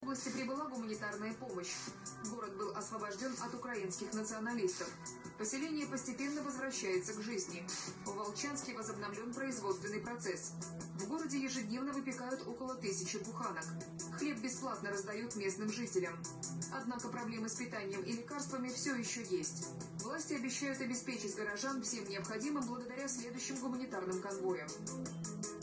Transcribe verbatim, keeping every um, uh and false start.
В области прибыла гуманитарная помощь. Город был освобожден от украинских националистов. Поселение постепенно возвращается к жизни. В Волчанске возобновлен производственный процесс. В городе ежедневно выпекают около тысячи буханок. Хлеб бесплатно раздают местным жителям. Однако проблемы с питанием и лекарствами все еще есть. Власти обещают обеспечить горожан всем необходимым благодаря следующим гуманитарным конвоям.